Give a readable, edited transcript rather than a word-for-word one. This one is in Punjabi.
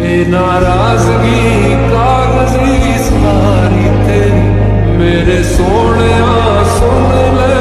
नाराजगी कागजी सारी तेरी मेरे सोने सुन ले